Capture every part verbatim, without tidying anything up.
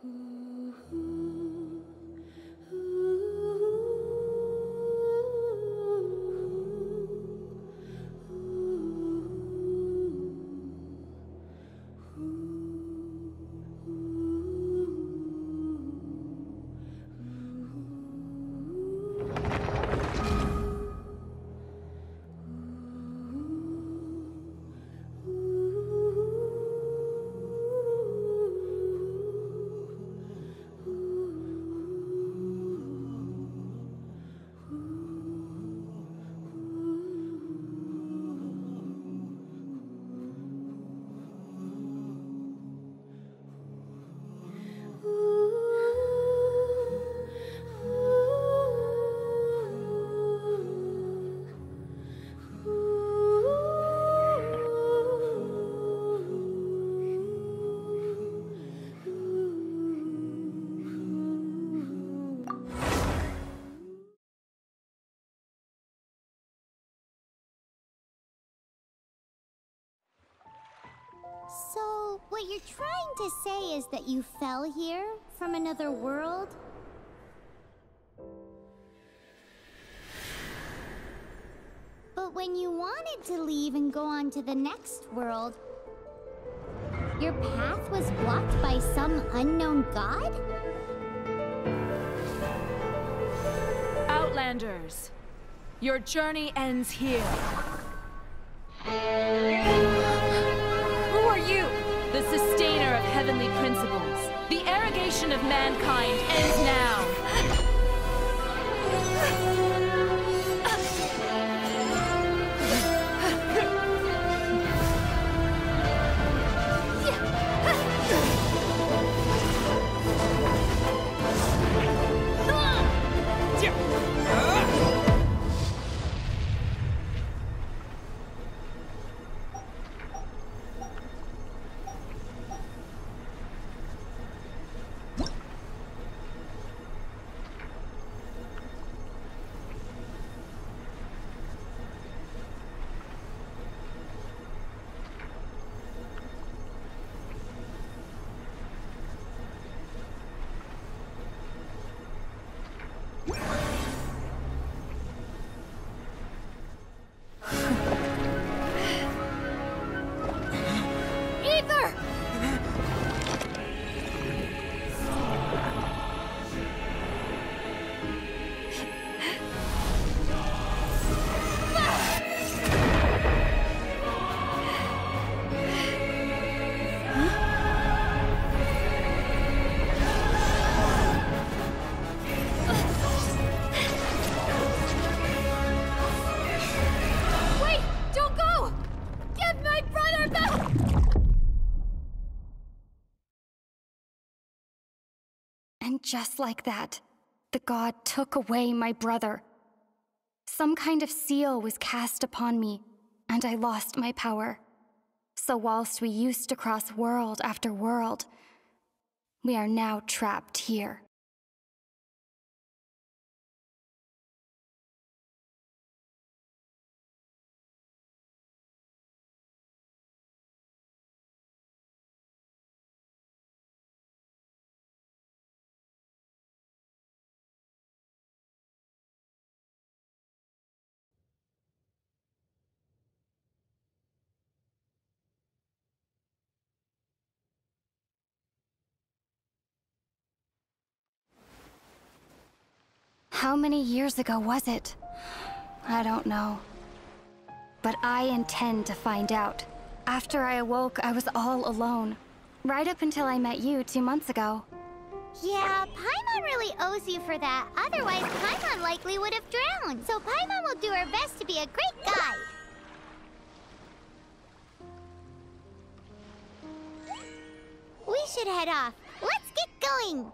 So, what you're trying to say is that you fell here from another world? But when you wanted to leave and go on to the next world, your path was blocked by some unknown god? Outlanders, your journey ends here. Who are you? The sustainer of heavenly principles. The arrogation of mankind ends now. And just like that, the god took away my brother. Some kind of seal was cast upon me, and I lost my power. So whilst we used to cross world after world, we are now trapped here. How many years ago was it? I don't know. But I intend to find out. After I awoke, I was all alone. Right up until I met you two months ago. Yeah, Paimon really owes you for that. Otherwise, Paimon likely would have drowned. So Paimon will do her best to be a great guide. We should head off. Let's get going!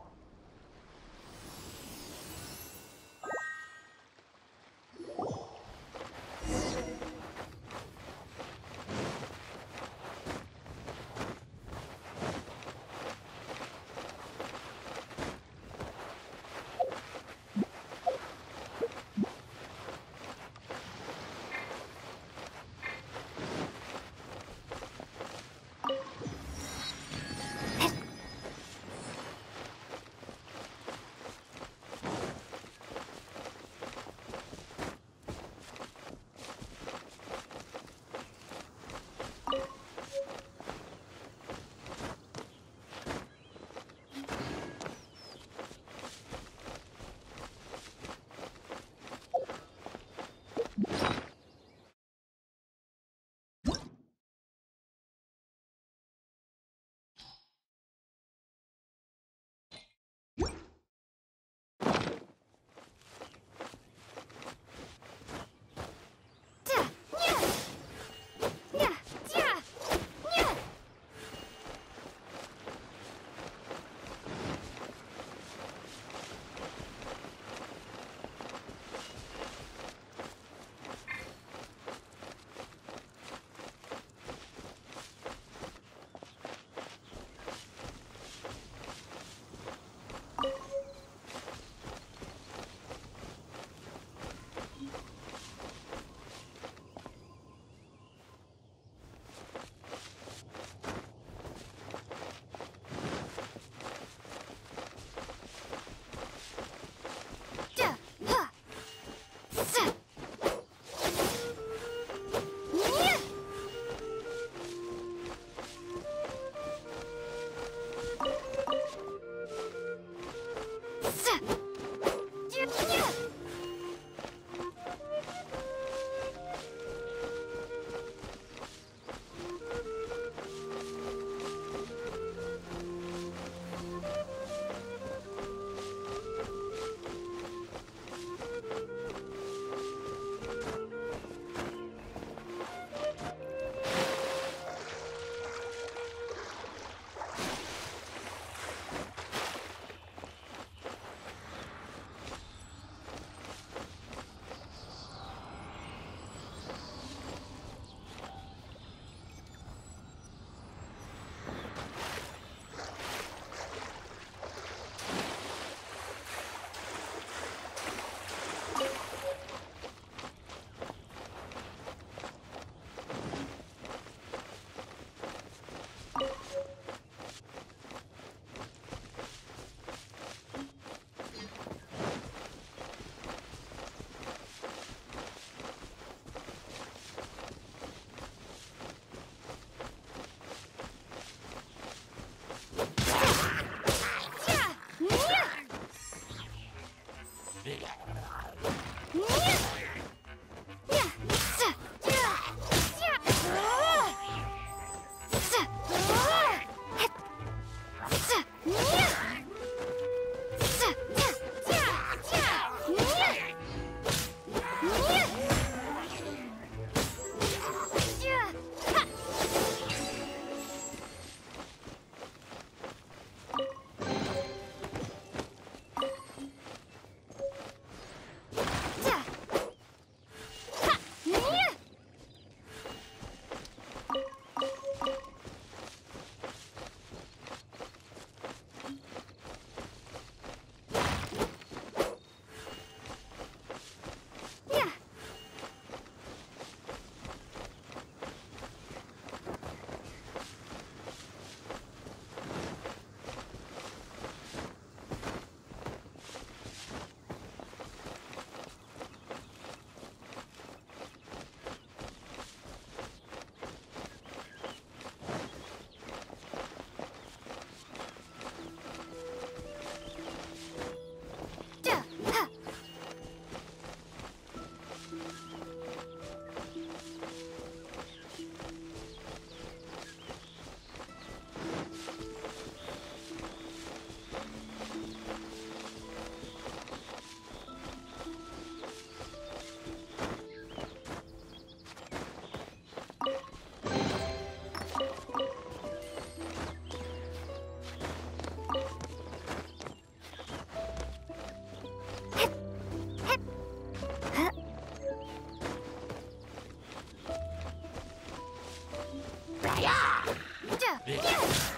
Yeah!